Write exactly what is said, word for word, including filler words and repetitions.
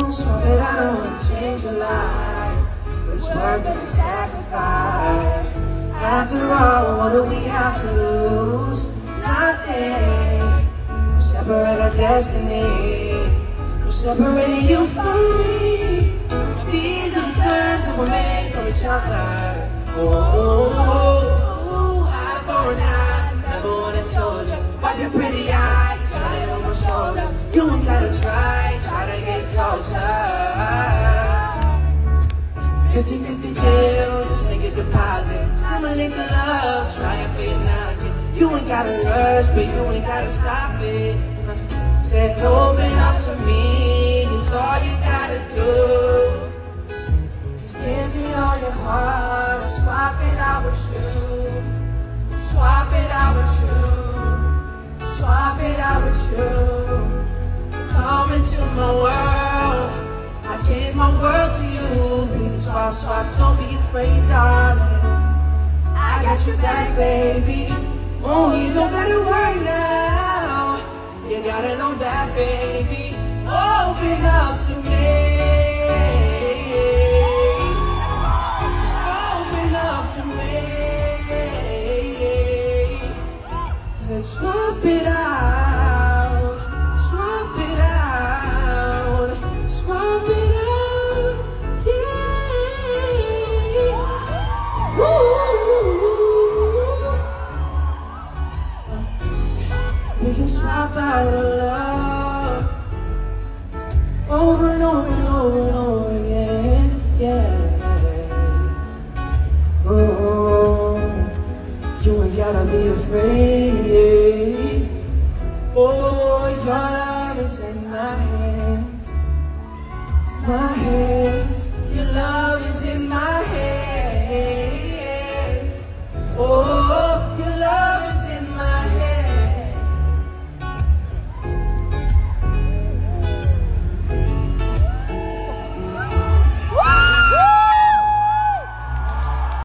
Swap it, I don't wanna change your life, but it's worth every sacrifice. After all, what do we have to lose? Nothing. We're separate our destiny. We're separating you from me. These are the terms that were made for each other. Oh, oh, oh, oh, eye for an eye. Remember when I told you, wipe your pretty eyes, try it on my shoulder. You ain't gotta try, try to get closer. Fifty fifty deal, let's make a deposit. Simulate the love, try and feel like it. You ain't gotta rush, but you ain't gotta stop it. Say open up to me, it's all you gotta do. Just give me all your heart, swap it out with you. Swap it out with you. Swap it out with you. Come into my world, I gave my world to you. Please swap, swap, don't be afraid, darling. I got your back, baby. Oh, you don't gotta worry now. You gotta know that, baby. Open up to me. Just open up to me. Said swap it out. Swap it out. Swap it out. Yeah. Woo. We can swap out our love over and over and over and over again, yeah. Oh, you ain't gotta be afraid. Oh, your love is in my hands, my hands.